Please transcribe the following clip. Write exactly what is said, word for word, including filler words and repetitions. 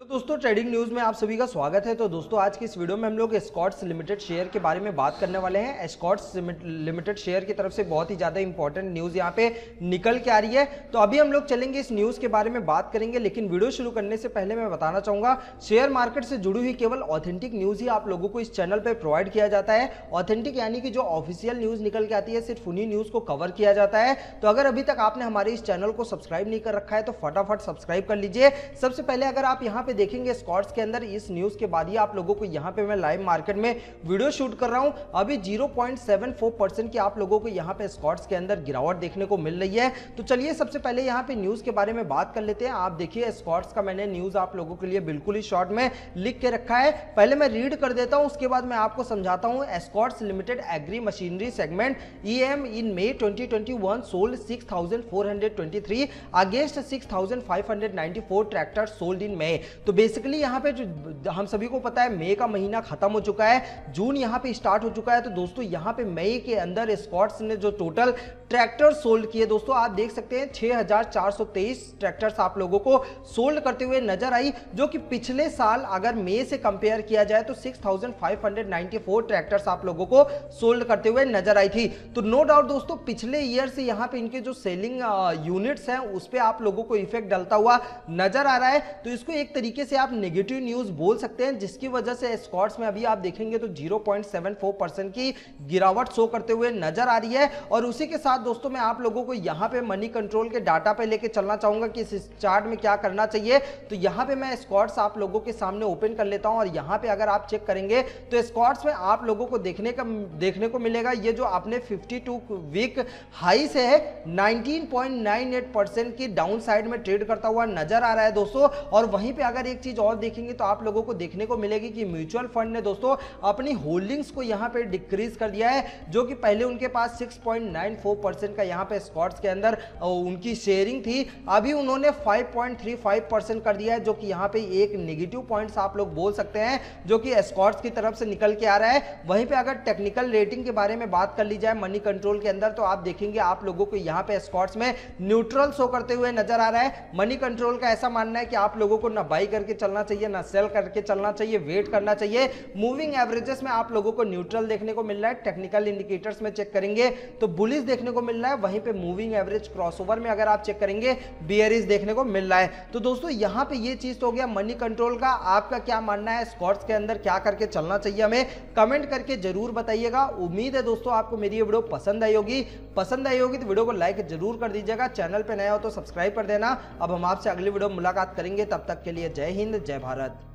तो दोस्तों trading news में आप सभी का स्वागत है। तो दोस्तों आज की इस वीडियो में हम लोग एस्कॉर्ट्स लिमिटेड शेयर के बारे में बात करने वाले हैं। एस्कॉर्ट्स लिमिटेड शेयर की तरफ से बहुत ही ज्यादा इंपॉर्टेंट न्यूज यहाँ पे निकल के आ रही है। तो अभी हम लोग चलेंगे इस न्यूज के बारे में बात करेंगे, लेकिन वीडियो शुरू करने से पहले मैं बताना चाहूंगा शेयर मार्केट से जुड़ी हुई केवल ऑथेंटिक न्यूज ही आप लोगों को इस चैनल पर प्रोवाइड किया जाता है। ऑथेंटिक यानी कि जो ऑफिशियल न्यूज निकल के आती है सिर्फ उन्हीं न्यूज को कवर किया जाता है। तो अगर अभी तक आपने हमारे इस चैनल को सब्सक्राइब नहीं कर रखा है तो फटाफट सब्सक्राइब कर लीजिए। सबसे पहले अगर आप यहाँ पे देखेंगे एस्कॉर्ट्स के अंदर इस न्यूज के बाद ही आप लोगों को यहां पे मैं लाइव मार्केट में वीडियो शूट कर रहा हूं। अभी zero point seven four percent की आप लोगों को यहां पे एस्कॉर्ट्स के अंदर गिरावट देखने को मिल रही है। तो चलिए सबसे पहले यहां पे न्यूज के बारे में बात कर लेते हैं। आप देखिए एस्कॉर्ट्स का मैंने न्यूज आप लोगों के लिए बिल्कुल ही शॉर्ट में लिख के रखा है। पहले मैं रीड कर देता हूं, उसके बाद मैं आपको समझाता हूं। Escorts Limited agri machinery segment EM in May twenty twenty one sold six thousand four hundred twenty three against six thousand five hundred ninety four tractor sold in May. तो बेसिकली यहां पे जो हम सभी को पता है मई का महीना खत्म हो चुका है, जून यहां पे स्टार्ट हो चुका है। तो दोस्तों यहां पे मई के अंदर एस्कॉर्ट्स ने जो टोटल ट्रैक्टर सोल्ड किए दोस्तों आप देख सकते हैं छह हज़ार चार सौ तेईस ट्रैक्टर्स आप लोगों को सोल्ड करते हुए नजर आई, जो कि पिछले साल अगर मई से कंपेयर किया जाए तो six thousand five hundred ninety four tractors आप लोगों को सोल्ड करते हुए नजर आई थी। तो नो डाउट दोस्तों पिछले ईयर से यहां पे इनके जो सेलिंग यूनिट्स हैं उस पे आप लोगों को इफेक्ट डलता हुआ नजर आ रहा है। तो इसको एक तरीके से आप नेगेटिव न्यूज बोल सकते हैं, जिसकी वजह से एस्कॉर्ट्स में अभी आप देखेंगे तो zero point seven four percent की गिरावट शो करते हुए नजर आ रही है। और उसी के साथ दोस्तों मैं आप लोगों को यहां पे मनी कंट्रोल के डाटा पे लेके चलना चाहूंगा कि इस चार्ट में क्या करना चाहिए। तो यहां पे मैं एस्कॉर्ट्स आप लोगों के सामने ओपन कर लेता हूं और यहां पे अगर आप चेक करेंगे तो एस्कॉर्ट्स में आप लोगों को देखने का देखने को मिलेगा ये जो आपने फिफ्टी टू वीक हाई से है nineteen point nine eight percent की डाउन साइड में ट्रेड करता हुआ नजर आ रहा है दोस्तों। और वहीं पे अगर एक चीज और देखेंगे तो आप लोगों को देखने को मिलेगी कि म्यूचुअल फंड ने दोस्तों अपनी होल्डिंग्स को यहां पे डिक्रीज कर दिया है, जो कि पहले उनके पास six point nine four percent का यहां पे एस्कॉर्ट्स के अंदर उनकी शेयरिंग थी, अभी उन्होंने five point three five percent कर दिया है, जो कि यहां पे एक नेगेटिव पॉइंट्स आप लोग बोल सकते हैं जो कि एस्कॉर्ट्स की तरफ से निकल के आ रहा है। वहीं पे अगर टेक्निकल रेटिंग के बारे में बात कर ली जाए मनी कंट्रोल के अंदर तो आप देखेंगे आप लोगों को यहां पे एस्कॉर्ट्स में न्यूट्रल शो करते हुए नजर आ रहा है। मनी कंट्रोल का ऐसा मानना है कि आप लोगों को ना बाई करके चलना चाहिए ना सेल करके चलना चाहिए, वेट करना चाहिए। मूविंग एवरेजेस में आप लोगों को न्यूट्रल देखने को मिल रहा है। टेक्निकल इंडिकेटर्स में चेक करेंगे तो बुलिश देखने को मिल रहा है, वहीं पे मूविंग एवरेज क्रॉसओवर में अगर आप चेक करेंगे बियरिश देखने को मिल रहा है। तो दोस्तों यहां पे ये चीज तो हो गया मनी कंट्रोल का। आपका क्या मानना है एस्कॉर्ट्स के अंदर क्या करके चलना चाहिए हमें कमेंट करके जरूर बताइएगा। उम्मीद है दोस्तों आपको मेरी ये वीडियो पसंद आई होगी। पसंद आई होगी तो वीडियो को लाइक जरूर कर दीजिएगा, चैनल पे नया हो तो सब्सक्राइब कर देना। अब हम आपसे अगली वीडियो में मुलाकात करेंगे, तब तक के लिए जय हिंद जय भारत।